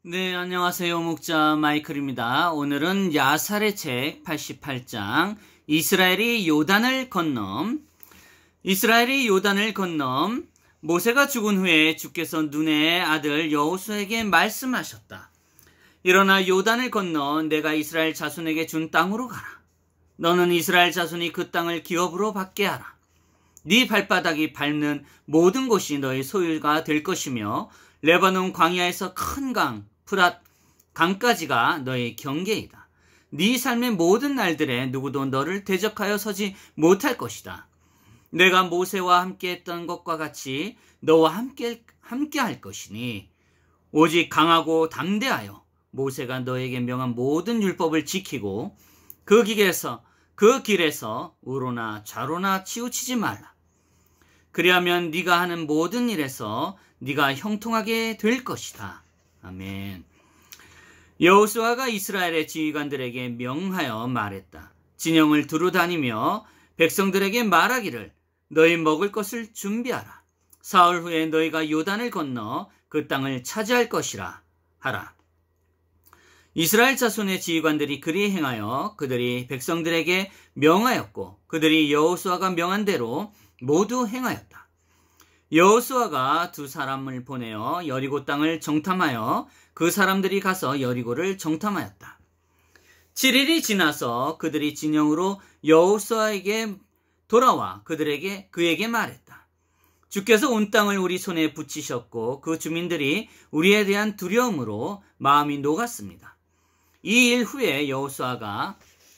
네, 안녕하세요. 목자 마이클입니다. 오늘은 야살의 책 88장 이스라엘이 요단을 건넘. 모세가 죽은 후에 주께서 눈의 아들 여호수아에게 말씀하셨다. 일어나 요단을 건너 내가 이스라엘 자손에게 준 땅으로 가라. 너는 이스라엘 자손이 그 땅을 기업으로 받게 하라. 네 발바닥이 밟는 모든 곳이 너의 소유가 될 것이며 레바논 광야에서 큰 강 프랏 강까지가 너의 경계이다. 네 삶의 모든 날들에 누구도 너를 대적하여 서지 못할 것이다. 내가 모세와 함께했던 것과 같이 너와 함께 할 것이니 오직 강하고 담대하여 모세가 너에게 명한 모든 율법을 지키고 그 길에서 우로나 좌로나 치우치지 말라. 그리하면 네가 하는 모든 일에서 네가 형통하게 될 것이다. 아멘. 여호수아가 이스라엘의 지휘관들에게 명하여 말했다. 진영을 두루 다니며 백성들에게 말하기를 너희 먹을 것을 준비하라. 사흘 후에 너희가 요단을 건너 그 땅을 차지할 것이라 하라. 이스라엘 자손의 지휘관들이 그리 행하여 그들이 백성들에게 명하였고 그들이 여호수아가 명한 대로 모두 행하였다. 여호수아가 두 사람을 보내어 여리고 땅을 정탐하여 그 사람들이 가서 여리고를 정탐하였다. 7일이 지나서 그들이 진영으로 여호수아에게 돌아와 그에게 말했다. 주께서 온 땅을 우리 손에 붙이셨고 그 주민들이 우리에 대한 두려움으로 마음이 녹았습니다. 이 일 후에 여호수아가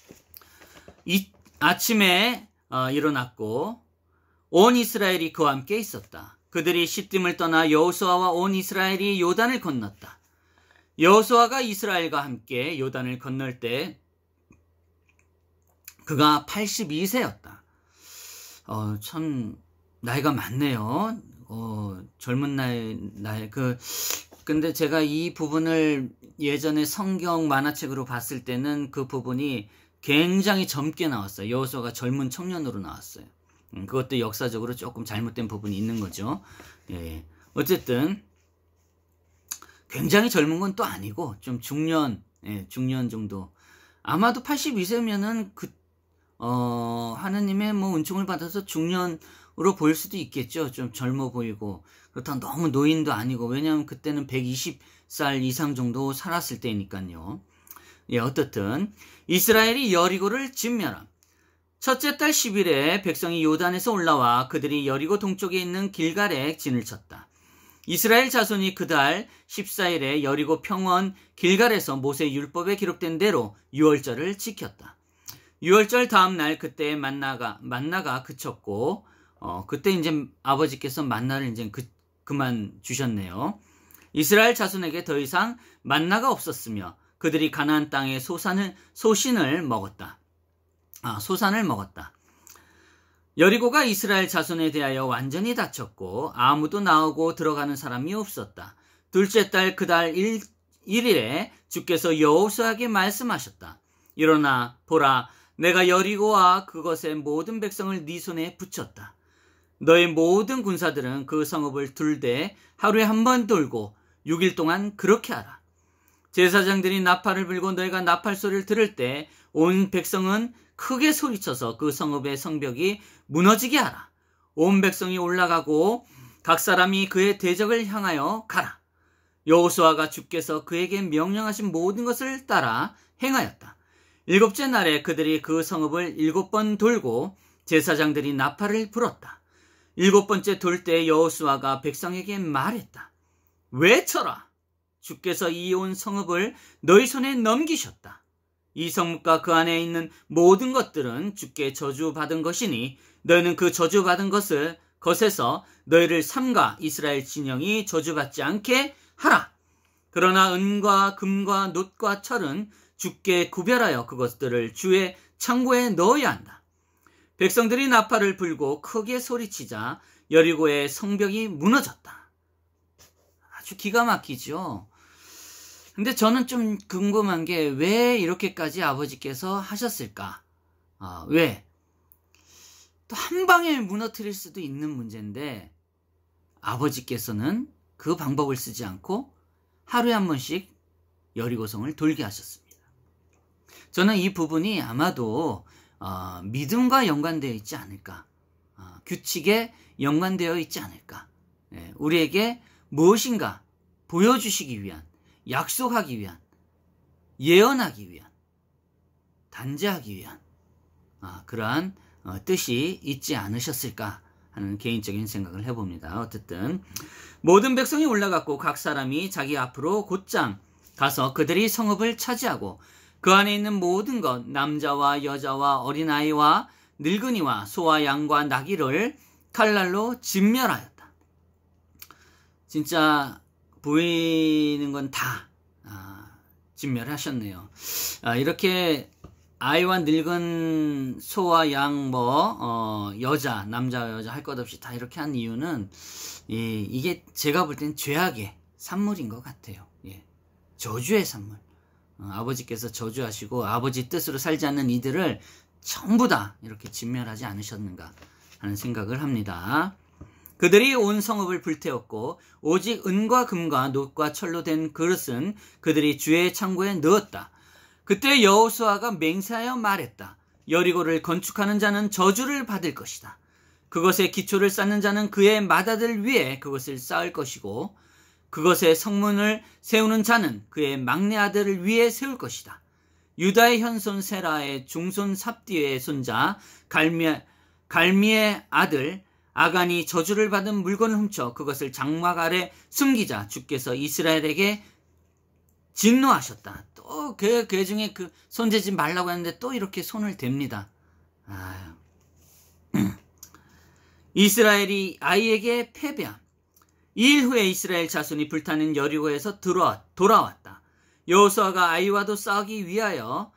아침에 일어났고 온 이스라엘이 그와 함께 있었다. 그들이 시딤을 떠나 여호수아와 온 이스라엘이 요단을 건넜다. 여호수아가 이스라엘과 함께 요단을 건널 때 그가 82세였다. 참 나이가 많네요. 젊은 나이. 근데 제가 이 부분을 예전에 성경 만화책으로 봤을 때는 그 부분이 굉장히 젊게 나왔어요. 여호수아가 젊은 청년으로 나왔어요. 그것도 역사적으로 조금 잘못된 부분이 있는 거죠. 예. 어쨌든 굉장히 젊은 건 또 아니고 좀 중년 정도. 아마도 82세면은 하느님의 은총을 받아서 중년으로 보일 수도 있겠죠. 좀 젊어 보이고 그렇다고 너무 노인도 아니고, 왜냐하면 그때는 120살 이상 정도 살았을 때니까요. 예, 어떻든 이스라엘이 여리고를 진멸함. 첫째 달 10일에 백성이 요단에서 올라와 그들이 여리고 동쪽에 있는 길갈에 진을 쳤다. 이스라엘 자손이 그달 14일에 여리고 평원 길갈에서 모세 율법에 기록된 대로 유월절을 지켰다. 유월절 다음 날 그때 만나가 그쳤고 그때 이제 아버지께서 만나를 이제 그만 주셨네요. 이스라엘 자손에게 더 이상 만나가 없었으며 그들이 가나안 땅의 소산을 먹었다. 여리고가 이스라엘 자손에 대하여 완전히 닫혔고 아무도 나오고 들어가는 사람이 없었다. 둘째 달 그달 1일에 주께서 여호수아에게 말씀하셨다. 일어나 보라, 내가 여리고와 그것의 모든 백성을 네 손에 붙였다. 너의 모든 군사들은 그 성읍을 둘되 하루에 한 번 돌고 6일 동안 그렇게 하라. 제사장들이 나팔을 불고 너희가 나팔 소리를 들을 때 온 백성은 크게 소리쳐서 그 성읍의 성벽이 무너지게 하라. 온 백성이 올라가고 각 사람이 그의 대적을 향하여 가라. 여호수아가 주께서 그에게 명령하신 모든 것을 따라 행하였다. 7째 날에 그들이 그 성읍을 7번 돌고 제사장들이 나팔을 불었다. 7번째 돌 때 여호수아가 백성에게 말했다. 외쳐라. 주께서 이 온 성읍을 너희 손에 넘기셨다. 이 성읍과 그 안에 있는 모든 것들은 주께 저주받은 것이니 너희는 그 저주받은 것에서 너희를 삼가 이스라엘 진영이 저주받지 않게 하라. 그러나 은과 금과 놋과 철은 주께 구별하여 그것들을 주의 창고에 넣어야 한다. 백성들이 나팔을 불고 크게 소리치자 여리고의 성벽이 무너졌다. 아주 기가 막히죠. 근데 저는 좀 궁금한 게 왜 이렇게까지 아버지께서 하셨을까? 왜? 또 한 방에 무너뜨릴 수도 있는 문제인데 아버지께서는 그 방법을 쓰지 않고 하루에 한 번씩 여리고성을 돌게 하셨습니다. 저는 이 부분이 아마도 믿음과 연관되어 있지 않을까, 규칙에 연관되어 있지 않을까, 우리에게 무엇인가 보여주시기 위한, 약속하기 위한, 예언하기 위한, 단죄하기 위한 그러한 뜻이 있지 않으셨을까 하는 개인적인 생각을 해봅니다. 어쨌든 모든 백성이 올라갔고 각 사람이 자기 앞으로 곧장 가서 그들이 성읍을 차지하고 그 안에 있는 모든 것, 남자와 여자와 어린아이와 늙은이와 소와 양과 나귀를 칼날로 진멸하였다. 진짜 보이는 건 다 진멸하셨네요. 이렇게 아이와 늙은 소와 양, 여자, 남자, 여자 할 것 없이 다 이렇게 한 이유는, 이게 제가 볼 땐 죄악의 산물인 것 같아요. 저주의 산물. 아버지께서 저주하시고 아버지 뜻으로 살지 않는 이들을 전부 다 이렇게 진멸하지 않으셨는가 하는 생각을 합니다. 그들이 온 성읍을 불태웠고 오직 은과 금과 놋과 철로 된 그릇은 그들이 주의 창고에 넣었다. 그때 여호수아가 맹세하여 말했다. 여리고를 건축하는 자는 저주를 받을 것이다. 그것의 기초를 쌓는 자는 그의 맏아들 위에 그것을 쌓을 것이고 그것의 성문을 세우는 자는 그의 막내 아들을 위에 세울 것이다. 유다의 현손 세라의 중손 삽디의 손자 갈미의 아들 아간이 저주를 받은 물건을 훔쳐 그것을 장막 아래 숨기자 주께서 이스라엘에게 진노하셨다. 또 그 중에 그 손대지 말라고 했는데 또 이렇게 손을 댑니다. 이스라엘이 아이에게 패배함. 2일 후에 이스라엘 자손이 불타는 여리고에서 돌아왔다. 여호수아가 아이와도 싸우기 위하여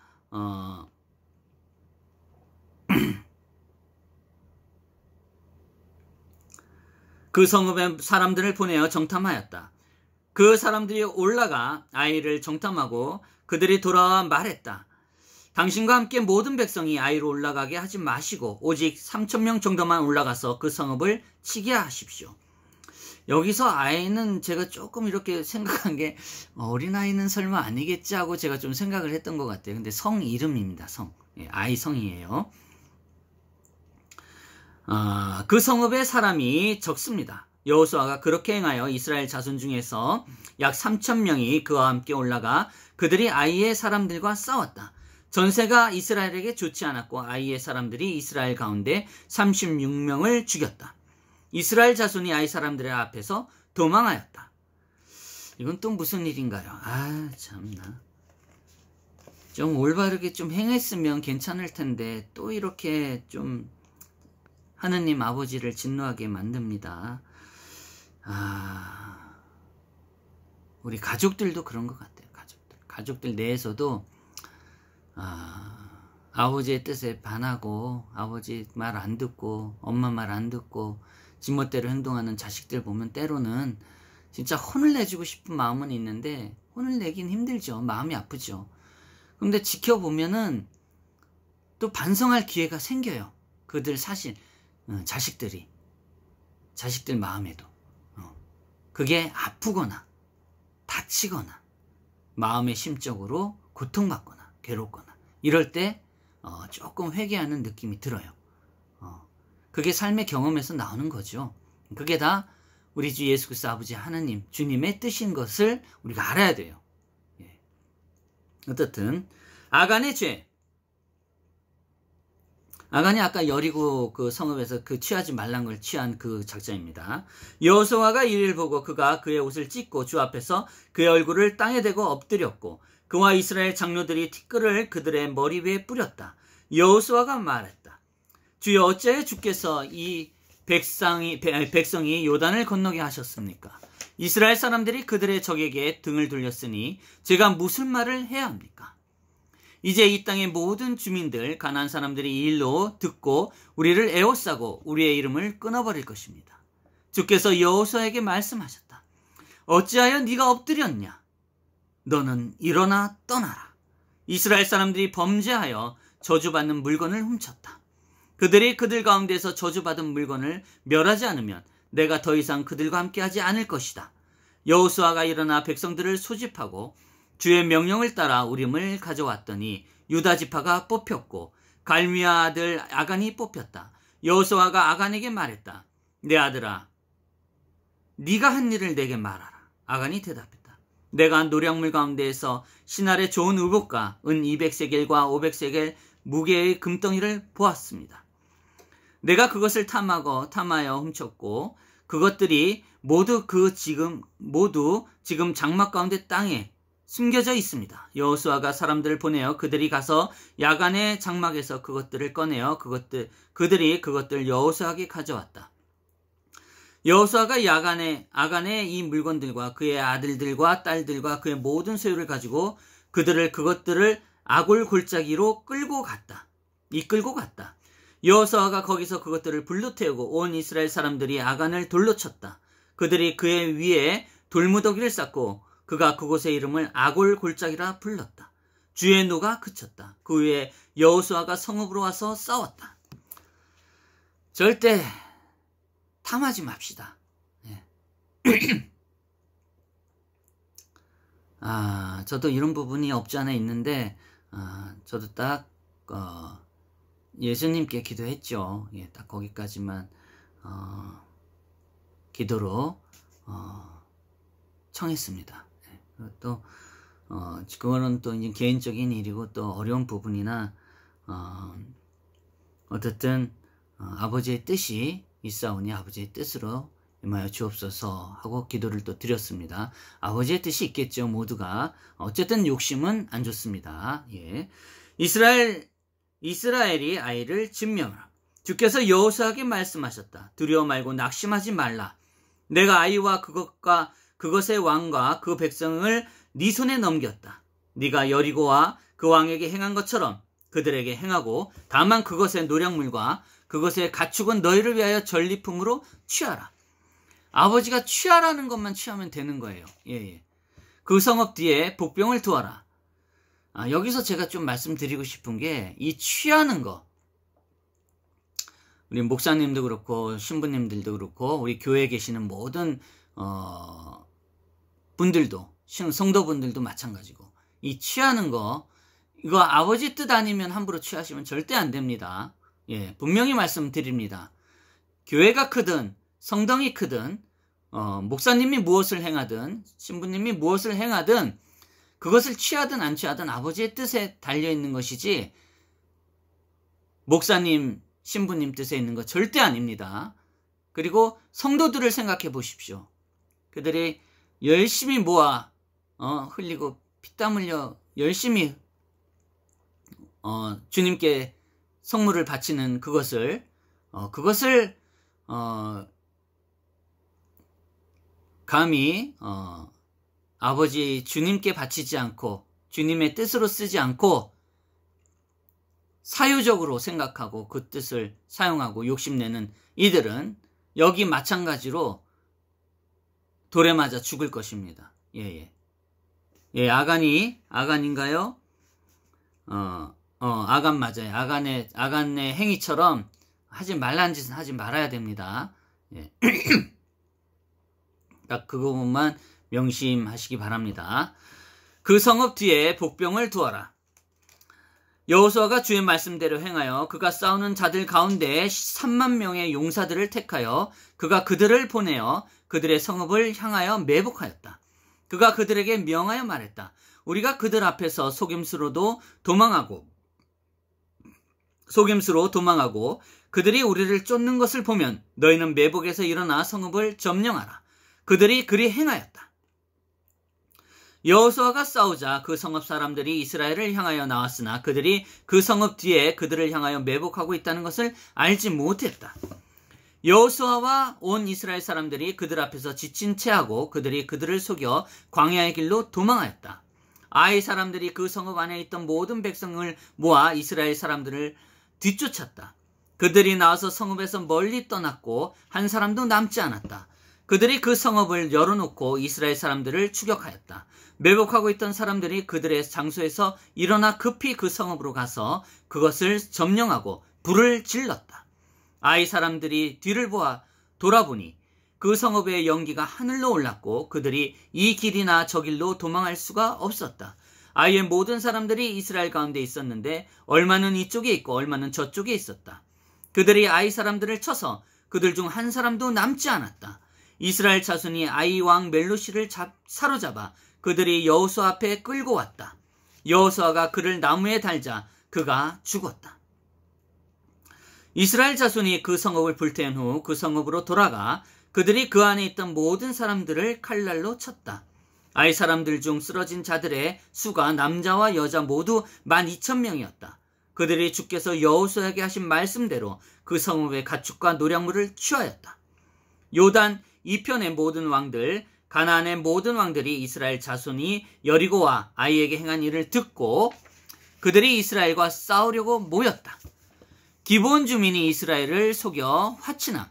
그 성읍에 사람들을 보내어 정탐하였다. 그 사람들이 올라가 아이를 정탐하고 그들이 돌아와 말했다. 당신과 함께 모든 백성이 아이로 올라가게 하지 마시고 오직 3,000명 정도만 올라가서 그 성읍을 치게 하십시오. 여기서 아이는 제가 조금 이렇게 생각한 게 어린아이는 설마 아니겠지 하고 제가 좀 생각을 했던 것 같아요. 근데 성 이름입니다. 성. 아이 성이에요. 그 성읍에 사람이 적습니다. 여호수아가 그렇게 행하여 이스라엘 자손 중에서 약 3,000명이 그와 함께 올라가 그들이 아이의 사람들과 싸웠다. 전세가 이스라엘에게 좋지 않았고 아이의 사람들이 이스라엘 가운데 36명을 죽였다. 이스라엘 자손이 아이 사람들의 앞에서 도망하였다. 이건 또 무슨 일인가요? 참나. 좀 올바르게 좀 행했으면 괜찮을 텐데 또 이렇게 좀 하느님 아버지를 진노하게 만듭니다. 우리 가족들도 그런 것 같아요. 가족들 내에서도 아버지의 뜻에 반하고 아버지 말 안 듣고 엄마 말 안 듣고 지멋대로 행동하는 자식들 보면 때로는 진짜 혼을 내주고 싶은 마음은 있는데 혼을 내긴 힘들죠. 마음이 아프죠. 그런데 지켜보면은 또 반성할 기회가 생겨요. 그들 사실 자식들 마음에도 그게 아프거나 다치거나 마음의 심적으로 고통받거나 괴롭거나 이럴 때 조금 회개하는 느낌이 들어요. 그게 삶의 경험에서 나오는 거죠. 그게 다 우리 주 예수 그리스도 아버지 하나님 주님의 뜻인 것을 우리가 알아야 돼요. 어떻든 아간의 죄. 아간이 아까 여리고 그 성읍에서 그 취하지 말란 걸 취한 그 작자입니다. 여호수아가 이를 보고 그가 그의 옷을 찢고 주 앞에서 그의 얼굴을 땅에 대고 엎드렸고 그와 이스라엘 장로들이 티끌을 그들의 머리 위에 뿌렸다. 여호수아가 말했다. 주여 어찌하여 주께서 이 백성이 요단을 건너게 하셨습니까? 이스라엘 사람들이 그들의 적에게 등을 돌렸으니 제가 무슨 말을 해야 합니까? 이제 이 땅의 모든 주민들 가나안 사람들이 이 일로 듣고 우리를 에워싸고 우리의 이름을 끊어버릴 것입니다. 주께서 여호수아에게 말씀하셨다. 어찌하여 네가 엎드렸냐? 너는 일어나 떠나라. 이스라엘 사람들이 범죄하여 저주받는 물건을 훔쳤다. 그들이 그들 가운데서 저주받은 물건을 멸하지 않으면 내가 더 이상 그들과 함께하지 않을 것이다. 여호수아가 일어나 백성들을 소집하고 주의 명령을 따라 우림을 가져왔더니 유다 지파가 뽑혔고 갈미아 아들 아간이 뽑혔다. 여호수아가 아간에게 말했다. 내 아들아, 네가 한 일을 내게 말하라. 아간이 대답했다. 내가 노략물 가운데에서 신할의 좋은 의복과 은 200세겔과 500세겔 무게의 금덩이를 보았습니다. 내가 그것을 탐하여 훔쳤고 그것들이 모두 지금 장막 가운데 땅에 숨겨져 있습니다. 여호수아가 사람들을 보내어 그들이 가서 야간의 장막에서 그것들을 꺼내어 그들이 그것들 여호수아에게 가져왔다. 여호수아가 아간의 이 물건들과 그의 아들들과 딸들과 그의 모든 소유를 가지고 그것들을 아골 골짜기로 이끌고 갔다. 여호수아가 거기서 그것들을 불로 태우고 온 이스라엘 사람들이 아간을 돌로 쳤다. 그들이 그의 위에 돌무더기를 쌓고 그가 그곳의 이름을 아골 골짜기라 불렀다. 주의 노가 그쳤다. 그 후에 여호수아가 성읍으로 와서 싸웠다. 절대 탐하지 맙시다. 예. 저도 이런 부분이 없지 않아 있는데, 저도 딱, 예수님께 기도했죠. 예, 딱 거기까지만, 기도로, 청했습니다. 예. 또, 그거는 또 이제 개인적인 일이고 또 어려운 부분이나, 어쨌든, 아버지의 뜻이 있사오니 아버지의 뜻으로 임하여 주옵소서 하고 기도를 또 드렸습니다. 아버지의 뜻이 있겠죠, 모두가. 어쨌든 욕심은 안 좋습니다. 예. 이스라엘이 아이를 진명하라. 주께서 여호수아에게 말씀하셨다. 두려워 말고 낙심하지 말라. 내가 아이와 그것의 왕과 그 백성을 네 손에 넘겼다. 네가 여리고와 그 왕에게 행한 것처럼 그들에게 행하고 다만 그것의 노략물과 그것의 가축은 너희를 위하여 전리품으로 취하라. 아버지가 취하라는 것만 취하면 되는 거예요. 예. 그 성읍 뒤에 복병을 두어라. 여기서 제가 좀 말씀드리고 싶은 게 이 취하는 거. 우리 목사님도 그렇고 신부님들도 그렇고 우리 교회에 계시는 모든 분들도 성도분들도 마찬가지고 이 취하는 거 이거 아버지 뜻 아니면 함부로 취하시면 절대 안 됩니다. 예, 분명히 말씀드립니다. 교회가 크든 성당이 크든 목사님이 무엇을 행하든 신부님이 무엇을 행하든 그것을 취하든 안 취하든 아버지의 뜻에 달려있는 것이지 목사님, 신부님 뜻에 있는 것 절대 아닙니다. 그리고 성도들을 생각해 보십시오. 그들이 열심히 모아 흘리고 피땀 흘려 열심히 주님께 성물을 바치는 그것을 감히 아버지 주님께 바치지 않고 주님의 뜻으로 쓰지 않고 사유적으로 생각하고 그 뜻을 사용하고 욕심내는 이들은 여기 마찬가지로 돌에 맞아 죽을 것입니다. 예, 아간인가요? 아간 맞아요. 아간의 행위처럼 하지 말라는 짓은 하지 말아야 됩니다. 예. 딱 그 부분만 명심하시기 바랍니다. 그 성읍 뒤에 복병을 두어라. 여호수아가 주의 말씀대로 행하여 그가 싸우는 자들 가운데 3만 명의 용사들을 택하여 그가 그들을 보내어 그들의 성읍을 향하여 매복하였다. 그가 그들에게 명하여 말했다. 우리가 그들 앞에서 속임수로 도망하고 그들이 우리를 쫓는 것을 보면 너희는 매복에서 일어나 성읍을 점령하라. 그들이 그리 행하였다. 여호수아가 싸우자 그 성읍 사람들이 이스라엘을 향하여 나왔으나 그들이 그 성읍 뒤에 그들을 향하여 매복하고 있다는 것을 알지 못했다. 여호수아와 온 이스라엘 사람들이 그들 앞에서 지친 채하고 그들이 그들을 속여 광야의 길로 도망하였다. 아이 사람들이 그 성읍 안에 있던 모든 백성을 모아 이스라엘 사람들을 뒤쫓았다. 그들이 나와서 성읍에서 멀리 떠났고 한 사람도 남지 않았다. 그들이 그 성읍을 열어놓고 이스라엘 사람들을 추격하였다. 매복하고 있던 사람들이 그들의 장소에서 일어나 급히 그 성읍으로 가서 그것을 점령하고 불을 질렀다. 아이 사람들이 뒤를 돌아보니 그 성읍의 연기가 하늘로 올랐고 그들이 이 길이나 저 길로 도망할 수가 없었다. 아이의 모든 사람들이 이스라엘 가운데 있었는데 얼마는 이쪽에 있고 얼마는 저쪽에 있었다. 그들이 아이 사람들을 쳐서 그들 중 한 사람도 남지 않았다. 이스라엘 자손이 아이 왕 멜로시를 사로잡아 그들이 여호수아 앞에 끌고 왔다. 여호수아가 그를 나무에 달자 그가 죽었다. 이스라엘 자손이 그 성읍을 불태운 후 그 성읍으로 돌아가 그들이 그 안에 있던 모든 사람들을 칼날로 쳤다. 아이 사람들 중 쓰러진 자들의 수가 남자와 여자 모두 12,000명이었다. 그들이 주께서 여호수아에게 하신 말씀대로 그 성읍의 가축과 노략물을 취하였다. 요단 이편의 모든 왕들, 가나안의 모든 왕들이 이스라엘 자손이 여리고와 아이에게 행한 일을 듣고 그들이 이스라엘과 싸우려고 모였다. 기브온 주민이 이스라엘을 속여 화친함.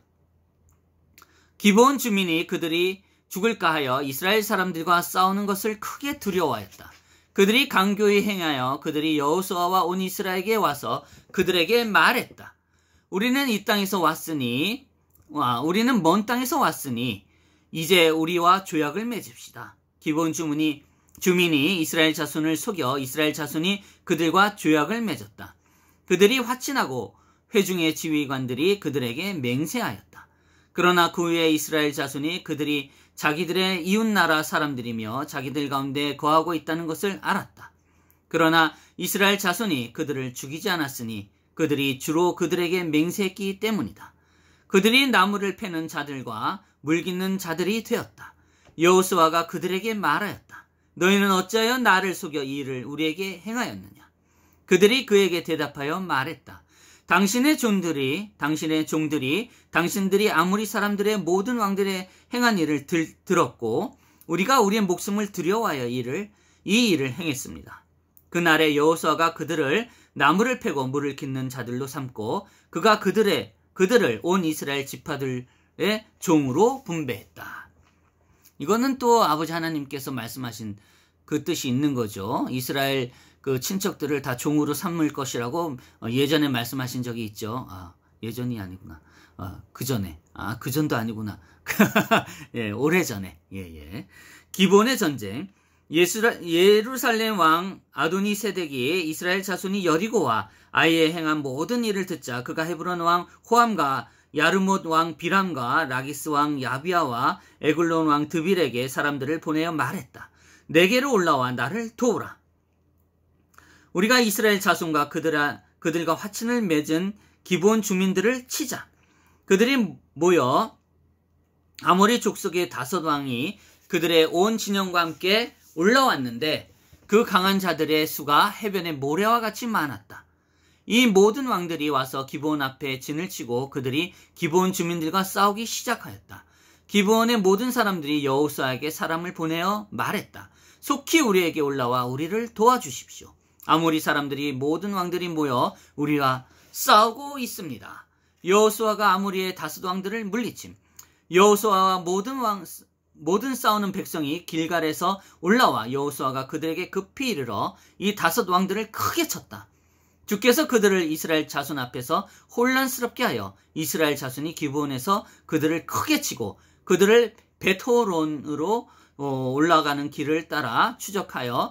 기브온 주민이 그들이 죽을까 하여 이스라엘 사람들과 싸우는 것을 크게 두려워하였다. 그들이 강교히 행하여 그들이 여호수아와 온 이스라엘에게 와서 그들에게 말했다. 우리는 이 땅에서 왔으니 우리는 먼 땅에서 왔으니 이제 우리와 조약을 맺읍시다. 기브온 주민이 이스라엘 자손을 속여 이스라엘 자손이 그들과 조약을 맺었다. 그들이 화친하고 회중의 지휘관들이 그들에게 맹세하였다. 그러나 그 후에 이스라엘 자손이 그들이 자기들의 이웃나라 사람들이며 자기들 가운데 거하고 있다는 것을 알았다. 그러나 이스라엘 자손이 그들을 죽이지 않았으니 그들이 주로 그들에게 맹세했기 때문이다. 그들이 나무를 패는 자들과 물깃는 자들이 되었다. 여호수아가 그들에게 말하였다. 너희는 어찌하여 나를 속여 이 일을 우리에게 행하였느냐? 그들이 그에게 대답하여 말했다. 당신의 종들이 당신들이 아모리 사람들의 모든 왕들의 행한 일을 들었고 우리가 우리의 목숨을 두려워하여 이 일을 행했습니다. 그날에 여호수아가 그들을 나무를 패고 물을 깃는 자들로 삼고 그가 그들을 온 이스라엘 지파들의 종으로 분배했다. 이거는 또 아버지 하나님께서 말씀하신 그 뜻이 있는 거죠. 이스라엘 그 친척들을 다 종으로 삼을 것이라고 예전에 말씀하신 적이 있죠. 예전이 아니구나. 그 전에. 그 전도 아니구나. 예, 오래전에. 예. 기브온의 전쟁. 예루살렘 왕 아도니 세덱이 이스라엘 자손이 여리고와 아이에 행한 모든 일을 듣자 그가 헤브론 왕 호암과 야르못 왕 비람과 라기스 왕 야비아와 에글론 왕 드빌에게 사람들을 보내어 말했다. 내게로 올라와 나를 도우라. 우리가 이스라엘 자손과 그들과 화친을 맺은 기브온 주민들을 치자. 그들이 모여 아모리 족속의 5왕이 그들의 온 진영과 함께 올라왔는데 그 강한 자들의 수가 해변의 모래와 같이 많았다. 이 모든 왕들이 와서 기브온 앞에 진을 치고 그들이 기브온 주민들과 싸우기 시작하였다. 기브온의 모든 사람들이 여호수아에게 사람을 보내어 말했다. 속히 우리에게 올라와 우리를 도와주십시오. 아모리 사람들이 모든 왕들이 모여 우리와 싸우고 있습니다. 여호수아가 아모리의 다섯 왕들을 물리침. 여호수아와 모든 싸우는 백성이 길갈에서 올라와 여호수아가 그들에게 급히 이르러 이 5 왕들을 크게 쳤다. 주께서 그들을 이스라엘 자손 앞에서 혼란스럽게 하여 이스라엘 자손이 기브온에서 그들을 크게 치고 그들을 베토론으로 올라가는 길을 따라 추적하여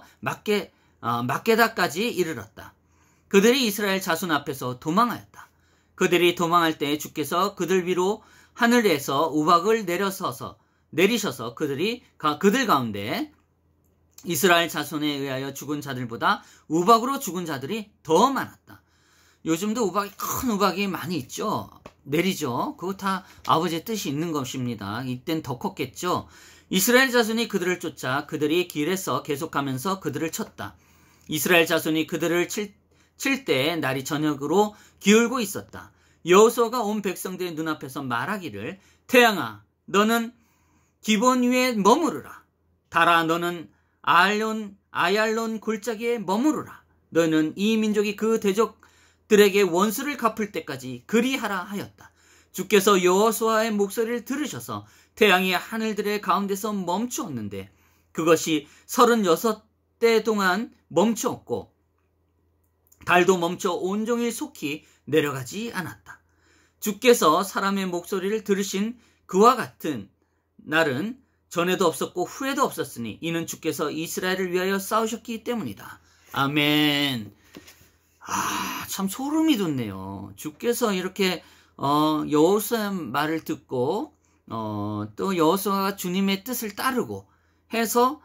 막게다까지 이르렀다. 그들이 이스라엘 자손 앞에서 도망하였다. 그들이 도망할 때 주께서 그들 위로 하늘에서 우박을 내리셔서 그들 가운데 이스라엘 자손에 의하여 죽은 자들보다 우박으로 죽은 자들이 더 많았다. 요즘도 큰 우박이 많이 있죠. 내리죠. 그거 다 아버지의 뜻이 있는 것입니다. 이땐 더 컸겠죠. 이스라엘 자손이 그들을 쫓아 그들이 길에서 계속하면서 그들을 쳤다. 이스라엘 자손이 그들을 칠 때 날이 저녁으로 기울고 있었다. 여호수아가 온 백성들의 눈앞에서 말하기를 태양아 너는 기브온 위에 머무르라. 달아 너는 아얄론 골짜기에 머무르라. 너는 이 민족이 그 대적들에게 원수를 갚을 때까지 그리하라 하였다. 주께서 여호수아의 목소리를 들으셔서 태양이 하늘들의 가운데서 멈추었는데 그것이 36대 동안 멈추었고 달도 멈춰 온종일 속히 내려가지 않았다. 주께서 사람의 목소리를 들으신 그와 같은 날은 전에도 없었고 후에도 없었으니 이는 주께서 이스라엘을 위하여 싸우셨기 때문이다. 아멘. 참 소름이 돋네요. 주께서 이렇게 여호수아의 말을 듣고 또 여호수아가 주님의 뜻을 따르고 해서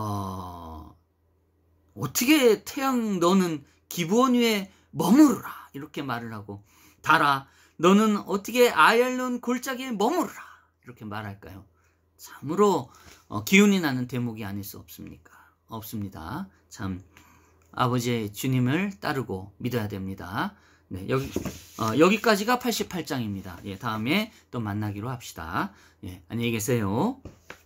어떻게 태양 너는 기브온 위에 머무르라 이렇게 말을 하고 달아 너는 어떻게 아얄론 골짜기에 머무르라 이렇게 말할까요? 참으로 기운이 나는 대목이 아닐 수 없습니다. 참 아버지의 주님을 따르고 믿어야 됩니다. 네, 여기까지가 88장입니다. 예, 다음에 또 만나기로 합시다. 예, 안녕히 계세요.